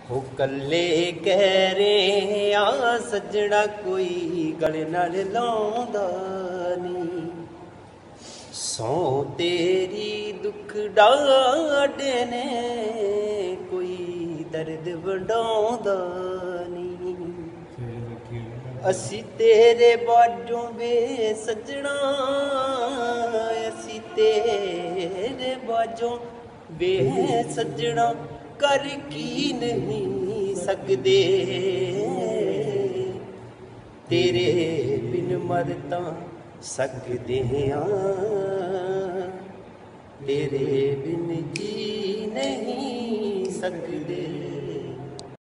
हो कल्ले कह रहे आ सजना कोई गल नाल लाउंदा नी सौ तेरी दुख डाडे ने कोई दर्द वंडाउंदा नी असी तेरे बाजों वे सजना असी तेरे बाजों वे सजना कर की नहीं सकदे तेरे बिन मर तां सकदे हां तेरे बिन जी नहीं सकदे।